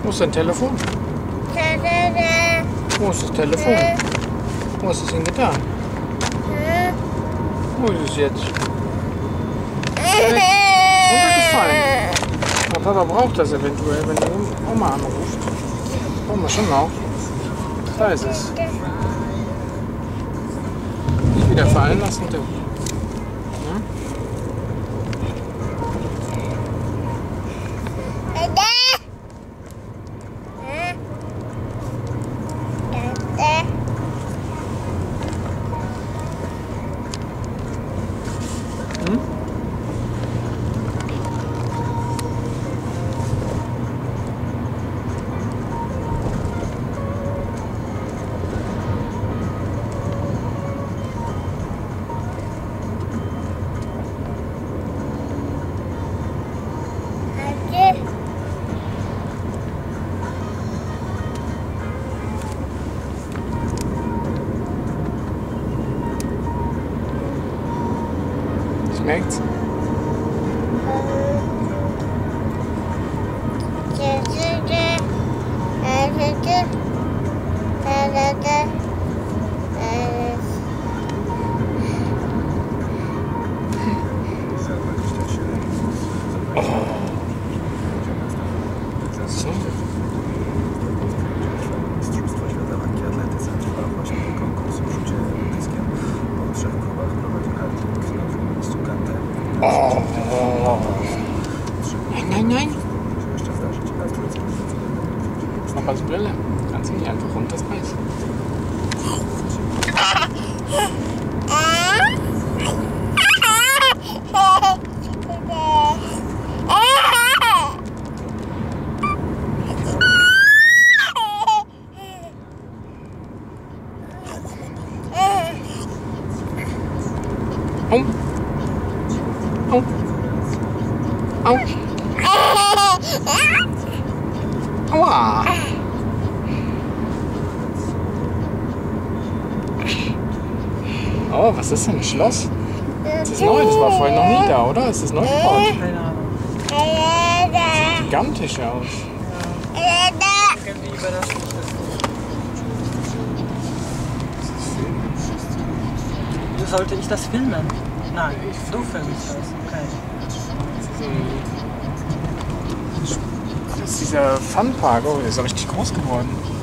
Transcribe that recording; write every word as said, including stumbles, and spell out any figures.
Wo ist dein Telefon? Wo ist das Telefon? Wo ist es hingetan? Wo ist es jetzt? Runtergefallen. Aber Papa braucht das eventuell, wenn die Oma anruft. Brauchen wir schon noch. Da ist es. Nicht wieder fallen lassen, du. Hm? Hm? Schmeckt's? Mistrzostwa świata w lekkiej atletyce trwa właśnie konkurs w rzucie dyskiem. Po trzech próbach prowadził Hartwig na drugim miejscu Kantę. Nein, nein, nein. Może się jeszcze zdarzyć. A w trójce Papas Brille. Kannst du nicht einfach runterreißen? Au. Au. Au. Aua. Oh, was ist denn ein Schloss? Das ist neu, das war vorhin noch nie da, oder? Ist das neu gebaut? Keine Ahnung. Sieht gigantisch aus. Irgendwie überrascht mich das nicht. Sollte ich das filmen? Nein, du filmst das, okay. Das ist dieser Funpark, oh, der ist ja richtig groß geworden.